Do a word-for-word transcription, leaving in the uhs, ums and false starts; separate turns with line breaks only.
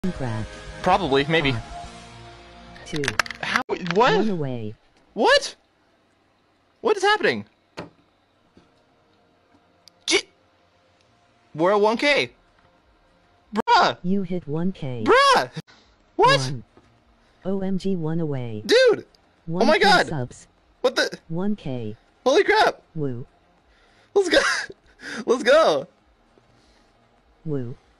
Minecraft.
Probably, maybe.
Five, two.
How?
One
What?
away.
What? What is happening? J We're at one K. Bruh.
You hit one K.
Bruh. What?
One. O M G, one away.
Dude.
one
Oh my
K
God.
Subs.
What the?
one K.
Holy crap.
Woo.
Let's go. Let's go.
Woo.